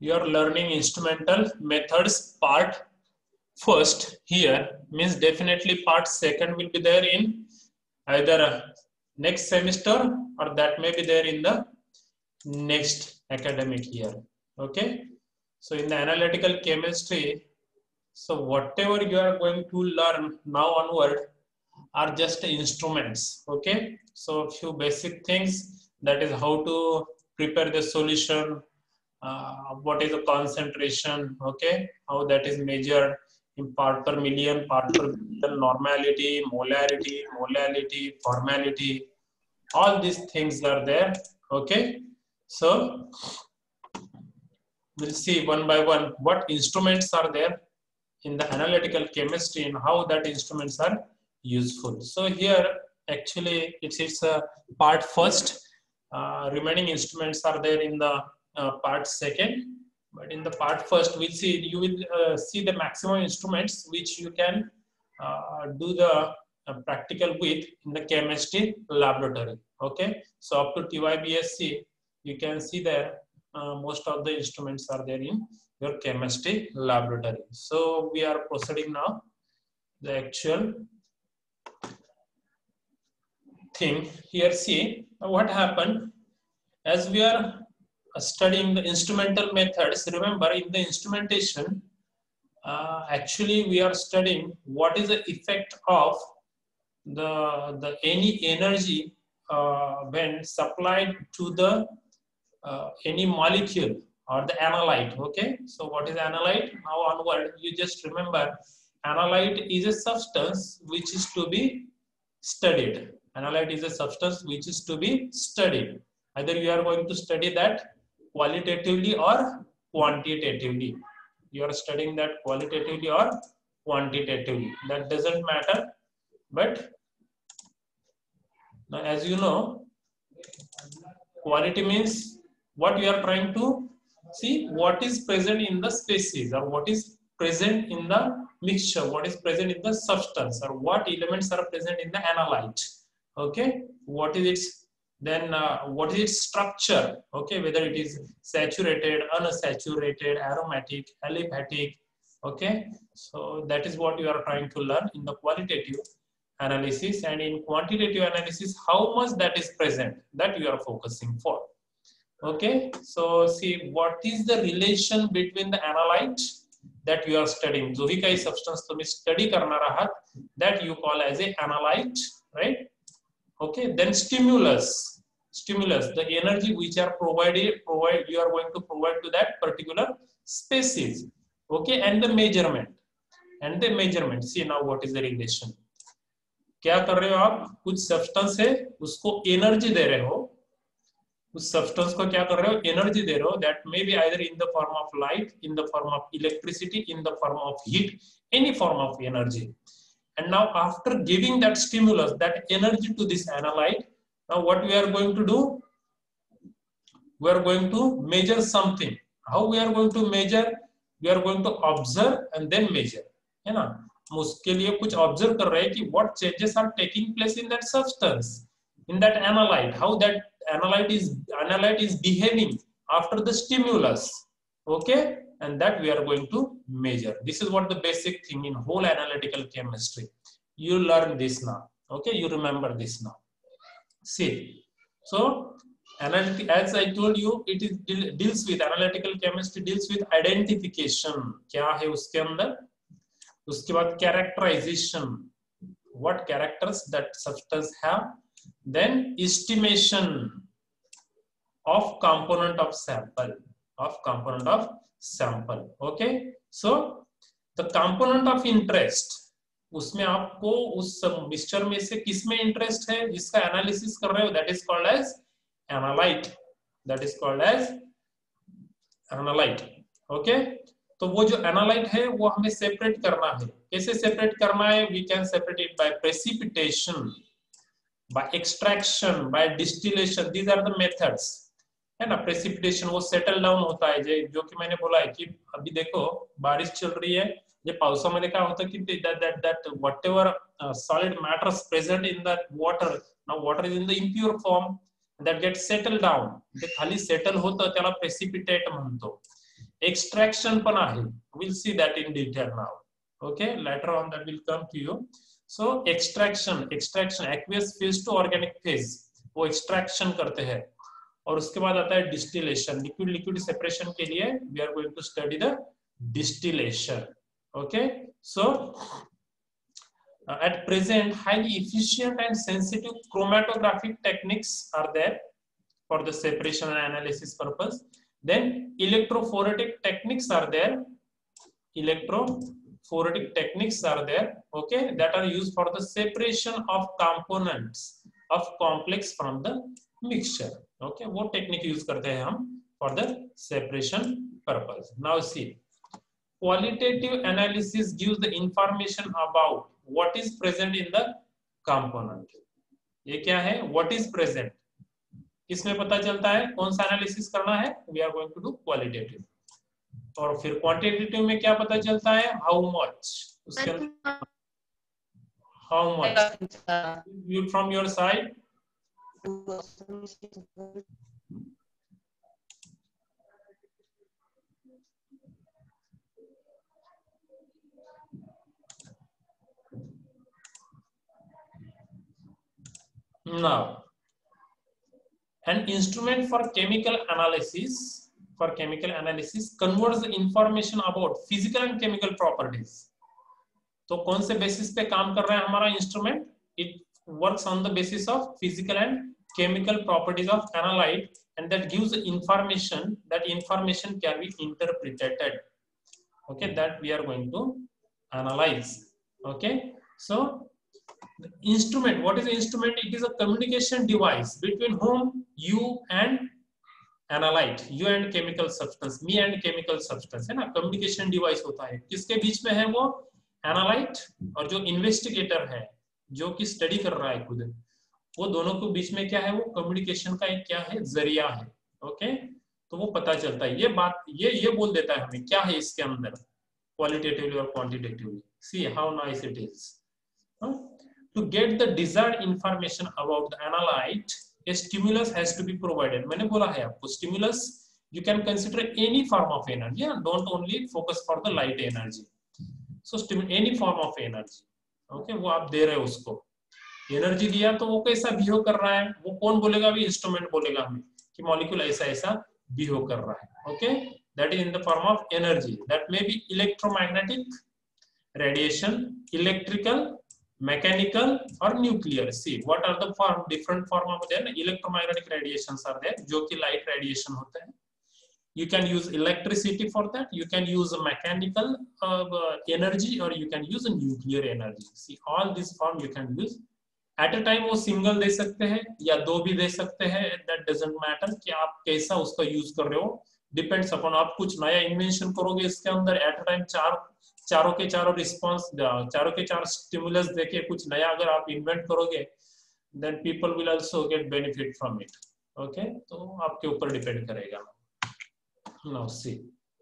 you are learning instrumental methods part first here, means definitely part second will be there in either next semester or that may be there in the next academic year. Okay, so in the analytical chemistry, so whatever you are going to learn now onward are just instruments. Okay, so few basic things, that is how to prepare the solution, what is the concentration, okay, how that is measured in part per million, part per billion, normality, molality, formality, all these things are there. Okay, so we'll see one by one what instruments are there in the analytical chemistry and how that instruments are useful. So here actually it's a part first, remaining instruments are there in the part second, but in the part first we'll see, you will see the maximum instruments which you can do the practical with in the chemistry laboratory. Okay, so up to TYBSc you can see there most of the instruments are there in your chemistry laboratory. So we are proceeding now the actual thing here. See what happened as we are studying the instrumental methods. Remember in the instrumentation actually we are studying what is the effect of the any energy when supplied to the any molecule or the analyte. Okay, so what is analyte? Now onward you just remember analyte is a substance which is to be studied. Analyte is a substance which is to be studied. Either you are going to study that qualitatively or quantitatively. You are studying that qualitatively or quantitatively, that doesn't matter. But now as you know, quality means what you are trying to see, what is present in the species or what is present in the mixture, what is present in the substance, or what elements are present in the analyte. Okay, what is its then what is its structure, okay, whether it is saturated, unsaturated, aromatic, aliphatic. Okay, so that is what you are trying to learn in the qualitative analysis, and in quantitative analysis how much that is present, that you are focusing for. Okay, so see what is the relation between the analyte that you are studying, जो भी काही substance तुम्ही study करणार आहात, that you call as a analyte, right? Okay, then stimulus, the energy which are you are going to provide to that particular species. Okay, and the measurement, see now what is the relation. क्या कर रहे हो आप, कुछ substance है उसको energy दे रहे हो, उस सब्सटेंस को क्या कर रहे हो, एनर्जी दे रहे हो, that may be either in the form of light, in the form of electricity, in the form of heat, any form of energy. And now after giving that stimulus, that energy to this analyte, now what we are going to do, we are going to measure something. How we are going to measure? We are going to observe and then measure, है ना. उसके लिए कुछ observe कर रहे हैं कि what changes are taking place in that substance, in that analyte, how that analyte is behaving after the stimulus. Okay, and that we are going to measure. This is what the basic thing in whole analytical chemistry. You learn this now. Okay, you remember this now. See, so analytic, as I told you, it is deals with analytical chemistry deals with identification. क्या है उसके अंदर, उसके बाद characterization, what characters that substance have, then estimation of component of sample, okay. So the component of interest, उसमें आपको उस mixture में से किस में इंटरेस्ट है, जिसका एनालिसिस कर रहे हो, that is called as analyte, okay. तो वो जो एनालाइट है वो हमें सेपरेट करना है. कैसे सेपरेट करना है? We can separate it by precipitation, by extraction, by distillation. These are the methods, है ना. प्रेसिपिटेशन वो सेटल डाउन होता है, जो कि मैंने बोला है कि अभी देखो बारिश चल रही है, ये पावसामध्ये काय होतं की that whatever solid matters present in that water, now water is in the impure form, that gets settled down, ते खाली सेटल होतं, त्याला precipitate म्हणतो. एक्सट्रॅक्शन पण आहे. We'll see that in detail now. Okay, later on that will come to you. So extraction aqueous phase to organic phase, वो extraction करते हैं. और उसके बाद आता है distillation, liquid separation के लिए we are going to study the distillation. Okay, so at present highly efficient and sensitive chromatographic techniques are there for the separation and analysis purpose. Then electrophoretic techniques are there. Okay, that are used for the separation of components of complex from the mixture. Okay, वो technique use करते हैं हम for the separation purpose. Now see, qualitative analysis gives the information about what is present in the component. ये क्या है? What is present? किसमें पता चलता है? कौन सा एनालिसिस करना है? We are going to do qualitative. और फिर क्वांटिटेटिव में क्या पता चलता है? How much? उसके अंदर how much? You from your side? Now, an instrument for chemical analysis converts the information about physical and chemical properties. तो कौन से बेसिस पे काम कर रहा है हमारा instrument? It works on the basis of physical and chemical properties of analyte, and that gives the information. That information can be interpreted. Okay, that we are going to analyze. Okay, so the instrument, what is the instrument? It is a communication device between whom? You and analyte, you and chemical substance, me and chemical substance, है ना? communication device होता है. किसके बीच में है वो? analyte और जो investigator है, जो कि study कर रहा है खुद, वो दोनों के बीच में क्या है? वो communication का एक क्या है? जरिया है. ओके, तो वो पता चलता है. ये बात ये बोल देता है हमें क्या है इसके अंदर, qualitatively और quantitatively. See how nice it is. To get the desired information about the analyte, a stimulus has to be provided. मैंने बोला है आपको stimulus, you can consider any form of energy, and don't only focus for the light energy. So any form of energy. Okay, वो आप दे रहे हो उसको. Energy दिया तो वो कैसा बिहेव कर रहा है? वो कौन बोलेगा? भी इंस्ट्रूमेंट बोलेगा हमें कि मॉलिक्यूल ऐसा ऐसा बिहेव कर रहा है. Okay, that is in the form of energy. That may be electromagnetic radiation, electrical, mechanical or nuclear. See what are the different form of then electromagnetic radiations are there, जो कि light radiation होते हैं. You can use electricity for that, you can use mechanical energy, or you can use a nuclear energy. See all these form you can use at a time. वो single दे सकते हैं या दो भी दे सकते हैं. That doesn't matter कि आप कैसा उसका यूज कर रहे हो. Depends upon आप कुछ नया इन्वेंशन करोगे इसके अंदर at a time, चारों के चारों रिस्पॉन्स, चारों के चार स्टिमुलस देके कुछ नया अगर आप इन्वेंट करोगे, then people will also get benefit from it. Okay, तो आपके ऊपर डिपेंड करेगा. Now see,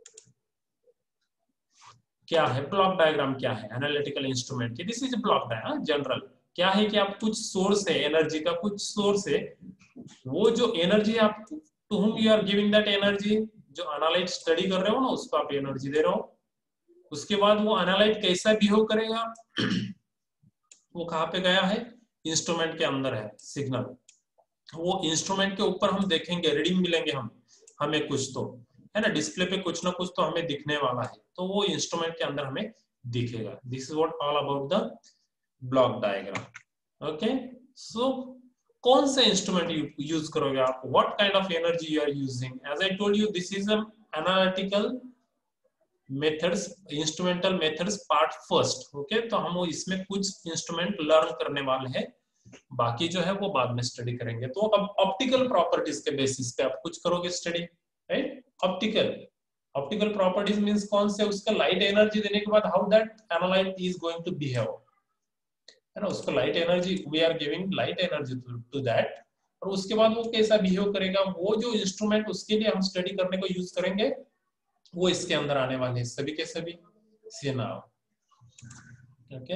क्या है ब्लॉक डायग्राम? क्या है एनालिटिकल इंस्ट्रूमेंट की? This is block diagram. General क्या है कि आप कुछ सोर्स है, एनर्जी का कुछ सोर्स है. वो जो एनर्जी आप to whom you are giving that energy, जो एनालाइट स्टडी कर रहे हो ना, उसको आप एनर्जी दे रहे हो. उसके बाद वो एनालाइट कैसा बिहेव करेगा, वो कहाँ पे गया है? इंस्ट्रूमेंट के अंदर है सिग्नल. वो इंस्ट्रूमेंट के ऊपर हम देखेंगे, रीडिंग मिलेंगे हमें कुछ तो है ना, डिस्प्ले पे कुछ ना कुछ तो हमें दिखने वाला है, तो वो इंस्ट्रूमेंट के अंदर हमें दिखेगा. This is what all about the block diagram. Okay, so कौन सा इंस्ट्रूमेंट यूज करोगे आप? What kind of energy you are using? As I told you, this is an analytical methods, instrumental methods part first. Okay, तो हम वो इसमें कुछ instrument learn करने वाले हैं, बाकी जो है वो बाद में स्टडी करेंगे. तो अब ऑप्टिकल प्रॉपर्टीज के बेसिस पे आप कुछ करोगे study, right? Optical properties means कौन से? उसका लाइट एनर्जी देने के बाद how that analyte is going to behave, है ना? उसका light energy, we are giving light energy to that, और उसके बाद वो कैसा बिहेव करेगा, वो जो इंस्ट्रूमेंट उसके लिए हम स्टडी करने को यूज करेंगे, वो इसके अंदर आने वाले हैं सभी के सभी. See now, okay,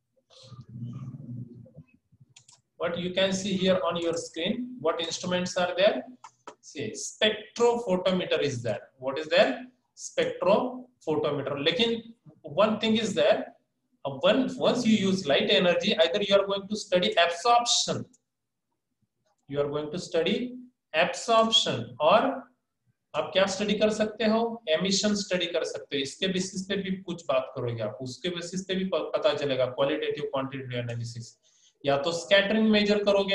what you can see here on your screen, what instruments are there? See, spectrophotometer is there. What is there? spectrophotometer. लेकिन one thing is that once you use light energy, either you are going to study absorption, you are going to study absorption, और आप क्या study कर सकते हो, emission study कर सकते हो. इसके बेसिस पे भी कुछ बात करोगे आप, उसके बेसिस पे भी पता चलेगा क्वालिटेटिव क्वांटिटेटिव एनालिसिस. या तो स्कैटरिंग मेजर करोगे,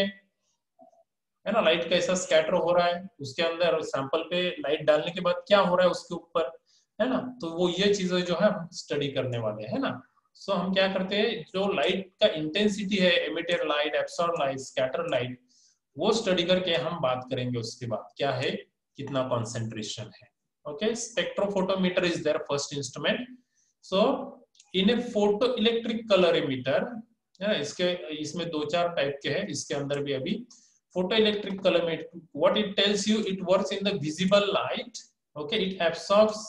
है ना, लाइट कैसा स्कैटर हो रहा है, उसके अंदर सैंपल पे लाइट डालने के बाद क्या हो रहा है उसके ऊपर, है ना, तो वो ये चीजें जो है हम स्टडी करने वाले हैं ना. सो हम क्या करते हैं, जो लाइट का इंटेंसिटी है, emitted light, absorb light, scatter light, वो स्टडी करके हम बात करेंगे उसके बाद क्या है, कितना कॉन्सेंट्रेशन है. Okay, spectrophotometer is there first instrument. So in a photo electric colorimeter, इसमें 2-4 टाइप के हैं, इसके अंदर भी अभी photo electric colorimeter, what it tells you, it works in the visible light. Okay, it absorbs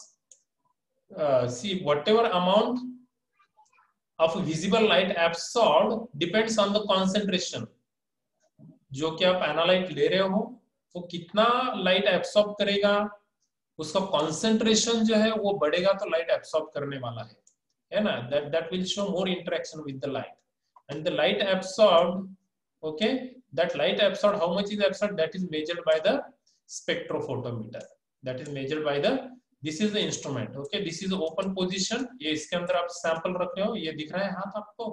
see whatever amount of visible light absorbed depends on the concentration. जो कि आप एनालाइट ले रहे हो वो कितना लाइट एब्सॉर्ब करेगा, उसका कॉन्सेंट्रेशन जो है वो बढ़ेगा तो लाइट एब्सॉर्ब करने वाला है ना. that will show more interaction with the light, and the light absorbed, okay, that light absorbed, how much is absorbed, that is measured by the spectrophotometer, that is measured by the, this is the instrument. Okay, this is open position. ये इसके अंदर आप sample रख रहे हो, ये दिख रहा है हाथ आपको.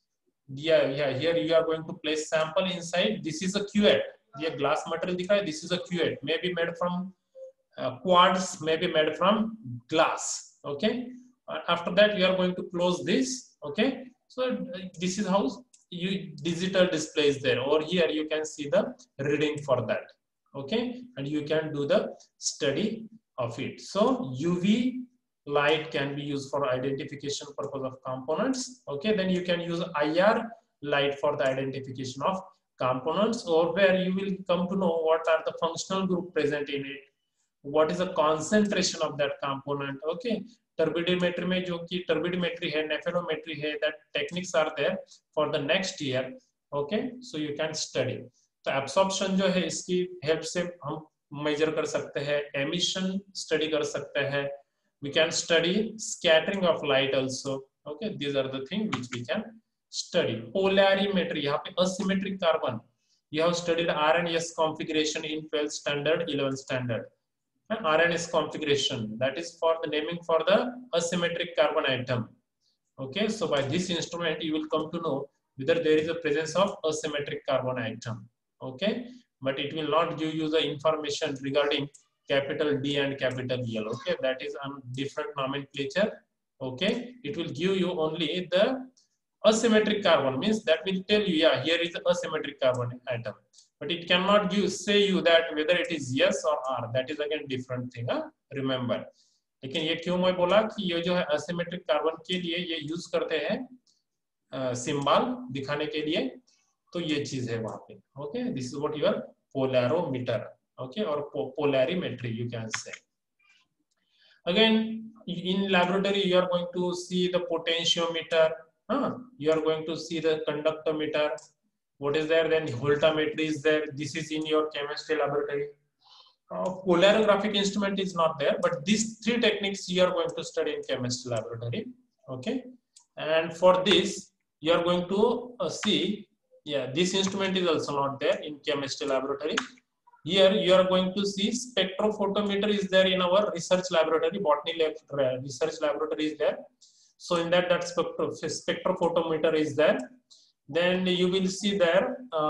Here you are going to place sample inside. This is a cuvette. ये glass material दिख रहा है. This is a cuvette. May be made from quartz, may be made from glass. Okay. After that you are going to close this. Okay. So this is how you digital display is there. Or here you can see the reading for that. Okay, and you can do the study of it. So UV light can be used for identification purpose of components. Okay, then you can use IR light for the identification of components, or where you will come to know what are the functional group present in it, what is the concentration of that component. Okay, turbidimetry में जो कि turbidimetry है, nepherometry है, that techniques are there for the next year. Okay, so you can study. तो absorption जो है इसकी help से हम मेजर कर सकते हैं, एमिशन स्टडी कर सकते हैं, we can study scattering of light also. Okay, these are the thing which we can study. Polarimetry, यहाँ पे asymmetric carbon, you have studied RNS configuration in 12th standard, 11th standard. RNS configuration, that is for the naming for the asymmetric carbon atom. Okay, so by this instrument you will come to know whether there is a presence of asymmetric carbon atom. Okay, but it will not give you the information regarding capital D and capital L. Okay, that is a different nomenclature. Okay, it will give you only the asymmetric carbon, means that will tell you, yeah, here is the asymmetric carbon atom, but it cannot give say you that whether it is yes or R. That is again different thing. Remember. लेकिन ये क्यों मैं बोला कि ये जो है asymmetric carbon के लिए ये यूज करते हैं सिंबल दिखाने के लिए, तो ये चीज है वहां पे. Okay, this is what your polarimeter. Okay, और polarimetry you can say. Again in laboratory you are going to see the potentiometer, you are going to see the conductometer, what is there, then voltammetry is there. This is in your chemistry laboratory. Polarographic instrument is not there, but these 3 techniques you are going to study in chemistry laboratory. Okay, and for this you are going to see, yeah, this instrument is also not there in chemistry laboratory. Here you are going to see spectrophotometer is there in our research laboratory, botany lab, research laboratory is there. So in that spectrophotometer is there. Then you will see there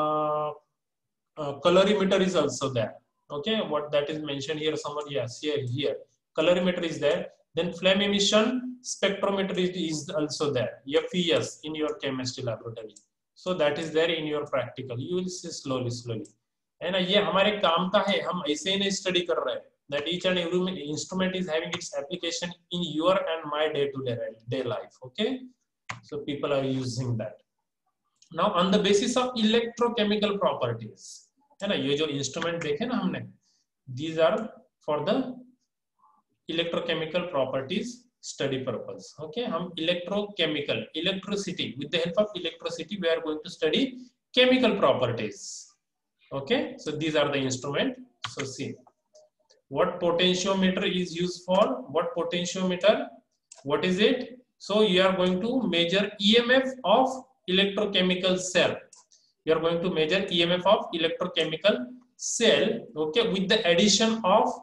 colorimeter is also there. Okay, what that is mentioned here somewhere, yes, here colorimeter is there. Then flame emission spectrometer is also there, FES, in your chemistry laboratory. So that is there in your practical. You will see slowly. है ना, ये हमारे काम का है, हम ऐसे ही नहीं स्टडी कर रहे हैं. That each and every instrument is having its application in your and my day-to-day life. Okay, so people are using that. Now on the basis of electrochemical properties, है ना, ये जो instrument देखे ना हमने, these are for the electrochemical properties study purpose. Okay, हम electrochemical, electricity, with the help of electricity we are going to study chemical properties. Okay, so these are the instrument. So see, What potentiometer is used for? What potentiometer? What is it? So you are going to measure EMF of electrochemical cell. You are going to measure EMF of electrochemical cell, okay, with the addition of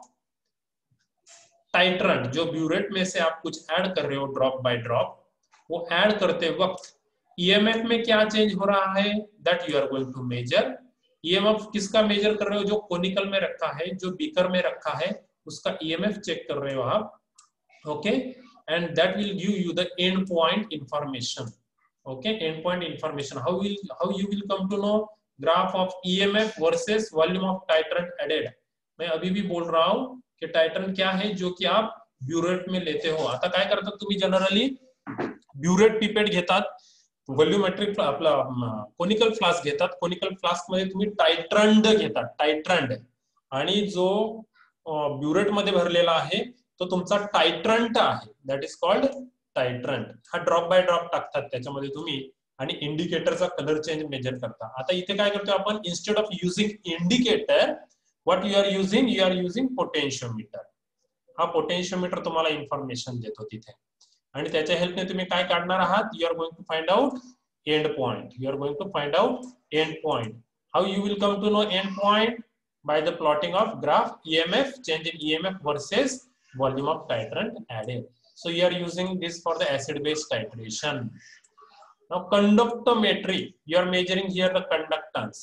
titrant. जो burette में से आप कुछ add कर रहे हो drop by drop, वो add करते वक्त ईएमएफ में क्या चेंज हो रहा है, that you are going to measure. EMF किसका मेजर कर रहे हो? जो कोनिकल में रखा है, जो बीकर में रखा है, उसका ईएमएफ चेक कर रहे हो आप, okay. And that will give you the end point information, okay. End point information, how you will come to know graph of EMF versus volume of titrant added. मैं अभी भी बोल रहा हूं की टायट्रन क्या है जो की आप ब्युरेट में लेते हो. आता काय करतात तुम्ही जनरली, ब्युरेट पिपेट घेतात, व्हॉल्यूमेट्रिक आपला कोनिकल फ्लास्क घेतात, कोनिकल फ्लास्क मध्ये तुम्ही टायट्रंड घेतात, टायट्रंड, आणि जो ब्युरेट मध्ये भरलेला आहे तो तुमचा टायट्रंट आहे, दॅट इज कॉल्ड टायट्रंट. हा ड्रॉप बाय ड्रॉप टाकतात त्याच्यामध्ये तुम्ही, आणि इंडिकेटरचा कलर चेंज मेजर करता. आता इथे काय करतोय आपण, instead of using indicator, what you are using potentiometer. हा पोटेन्शियोमीटर तुम्हाला इन्फॉर्मेशन देतो तिथे, आणि त्याच्या हेल्पने तुम्ही काय काढणार आहात, you are going to find out end point. You are going to find out end point. How you will come to know end point? By the plotting of graph EMF, change in EMF versus volume of titrant added. So you are using this for the acid base titration. Now conductometry, you are measuring here the conductance.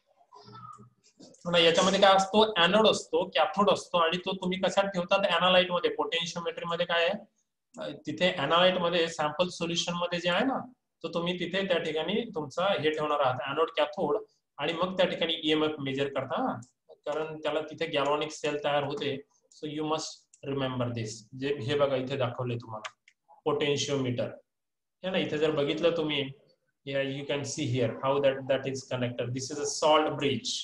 याच्यामध्ये काय असतो, anode असतो, cathode असतो, आणि तो तुम्ही कशात ठेवतात, एनालाइट मध्ये. पोटेन्शियोमेट्री मध्ये काय आहे, तिथे एनालाइट मध्ये सॅम्पल सोल्युशन मध्ये जे आहे ना, तो तुम्ही तिथे त्या ठिकाणी तुमचा हे ठेवणार आहात, एनोड कॅथोड, आणि मग त्या ठिकाणी EMF मेजर करता, कारण त्याला तिथे गॅल्व्हॅनिक सेल तयार होते. So you must remember this. जे हे बघा इथे दाखवले तुम्हाला पोटेन्शियोमीटर है ना. इथे जर बघितलं तुम्ही, you can see here how that is connected. This is a salt bridge,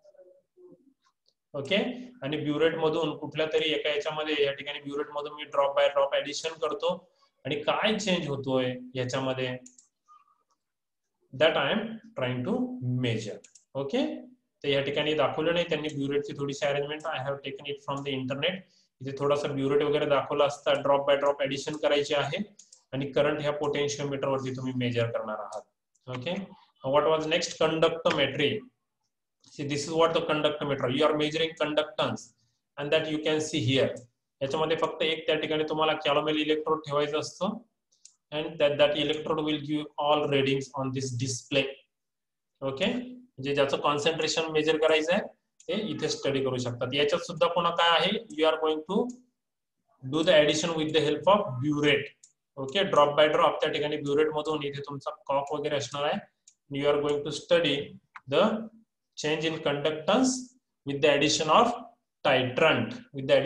okay. आणि ब्युरेट मधून कुठल्या तरी एका याच्यामध्ये, या ठिकाणी ब्युरेट मधून मी ड्रॉप बाय ड्रॉप ऍडिशन करतो, आणि काय चेंज होतोय याच्यामध्ये, that I am trying to measure, okay. तर या ठिकाणी दाखवलं नाही त्यांनी ब्युरेटची थोडीशी arrangement, I have taken it from the internet. इथे थोडासा ब्युरेट वगैरे दाखवला असता, ड्रॉप बाय ड्रॉप ऍडिशन करायची आहे, आणि करंट ह्या पोटेन्शियोमीटर वरती तुम्ही मेजर करणार आहात, okay. What was next? Conductometry. See, this is what the conductometer. You are measuring conductance, and that you can see here. याच्यामध्ये फक्त एक त्या ठिकाणी तुम्हाला कॅलोमेल इलेक्ट्रोड ठेवायचं असतं, and that electrode will give all readings on this display. Okay. म्हणजे ज्याचं कॉन्सन्ट्रेशन मेजर करायचं आहे ते इथे स्टडी करू शकतात. याच्यात सुद्धा पुन्हा काय आहे, you are going to do the addition with the help of burette, okay. Drop by drop त्या ठिकाणी ब्युरेट मधून इथे तुमचा कॉक वगैरे असणार आहे. You are going to study the change in conductance with the addition of titrant,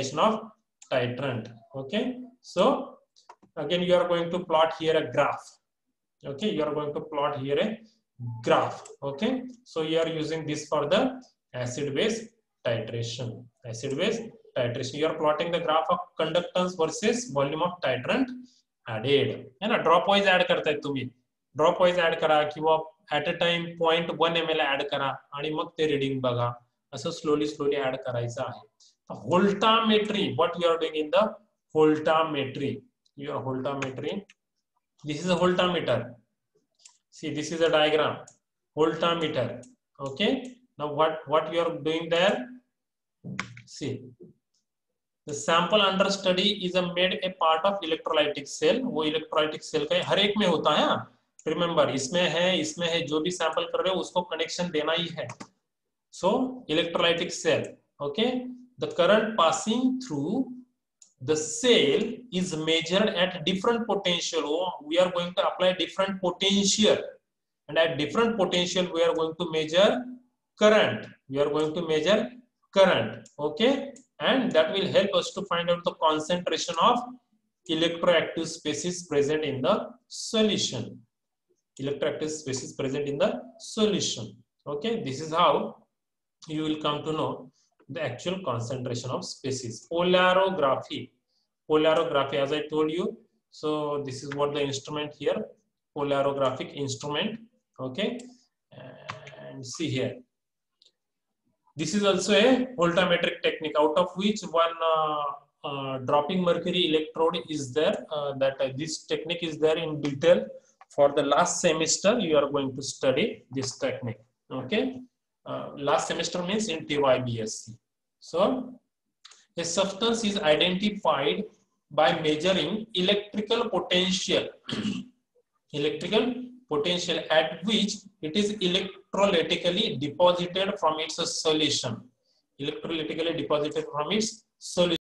okay. So again you are going to plot here a graph, okay. You are going to plot here a graph, okay. So you are using this for the acid base titration. You are plotting the graph of conductance versus volume of titrant added, है ना. Drop wise add करताय तुम्ही, drop wise add करा, किंवा at a time 0.1 ml add करा, आणि मग ते reading बघा. असं स्लोली ऍड करायचं आहे. Voltammetry, what you are doing in the voltammetry. Your voltammetry, this is a voltmeter. See, this is a diagram, voltmeter, okay. Now what you are doing there, see, the sample under study is a made a part of electrolytic cell. वो electrolytic cell का हर एक में होता है, remember, इसमें है, जो भी सैंपल कर रहे हो उसको कनेक्शन देना ही है. So electrolytic cell, okay. The current passing through the cell is measured at different potential. We are going to apply different potential, and at different potential we are going to measure current, okay. And that will help us to find out the concentration of electroactive species present in the solution. Okay, this is how you will come to know the actual concentration of species. Polarography, as I told you. So this is what the instrument here, polarographic instrument, okay. And see here, This is also a voltammetric technique, out of which one dropping mercury electrode is there. This technique is there in detail. For the last semester, you are going to study this technique. Okay, last semester means in TYBSc. So, a substance is identified by measuring electrical potential, electrical potential at which it is electrolytically deposited from its solution. Electrolytically deposited from its solution.